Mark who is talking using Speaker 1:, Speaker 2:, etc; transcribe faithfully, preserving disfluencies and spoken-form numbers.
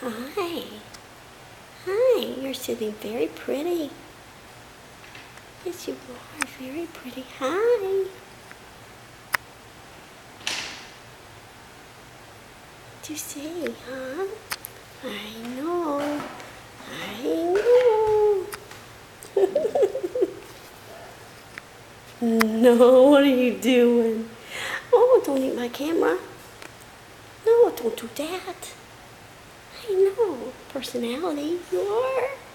Speaker 1: Hi. Hi, you're sitting very pretty. Yes, you are very pretty. Hi. What you say, huh? I know. I know. No, what are you doing? Oh, don't eat my camera. No, don't do that. I know. Personality, you are.